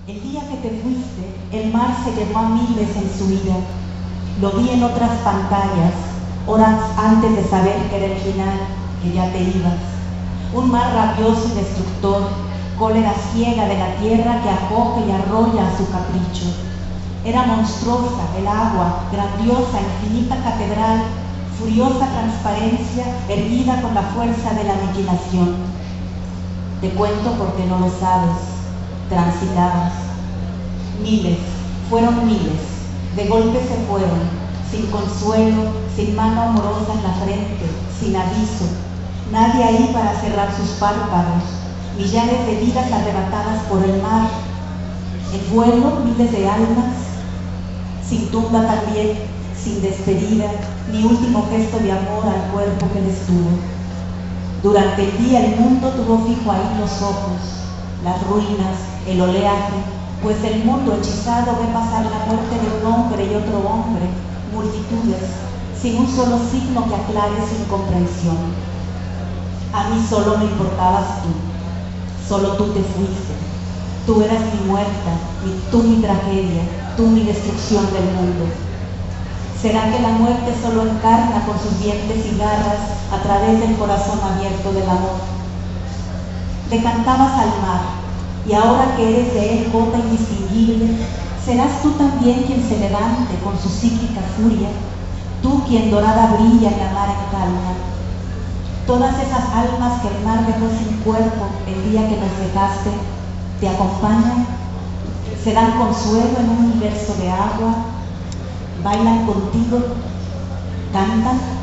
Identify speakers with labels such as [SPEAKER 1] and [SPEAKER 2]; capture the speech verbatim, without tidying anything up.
[SPEAKER 1] El día que te fuiste, el mar se llevó a miles en su ira. Lo vi en otras pantallas, horas antes de saber que era el final, que ya te ibas. Un mar rabioso y destructor, cólera ciega de la tierra que acoge y arrolla a su capricho. Era monstruosa el agua, grandiosa, infinita catedral, furiosa transparencia, erguida con la fuerza de la aniquilación. Te cuento porque no lo sabes. Transitabas. Miles, fueron miles, de golpe se fueron, sin consuelo, sin mano amorosa en la frente, sin aviso, nadie ahí para cerrar sus párpados, millares de vidas arrebatadas por el mar, el vuelo, miles de almas, sin tumba también, sin despedida, ni último gesto de amor al cuerpo que les tuvo. Durante el día el mundo tuvo fijo ahí los ojos, las ruinas, el oleaje, pues el mundo hechizado ve pasar la muerte de un hombre y otro hombre, multitudes, sin un solo signo que aclare su incomprensión. A mí solo me importabas tú, solo tú te fuiste, tú eras mi muerta, mi, tú mi tragedia, tú mi destrucción del mundo. ¿Será que la muerte solo encarna con sus dientes y garras a través del corazón abierto del amor? Le cantabas al mar, y ahora que eres de él gota indistinguible, serás tú también quien se levante con su cíclica furia, tú quien dorada brilla en la mar en calma. Todas esas almas que el mar dejó sin cuerpo el día que nos dejaste, te acompañan, se dan consuelo en un universo de agua, bailan contigo, cantan.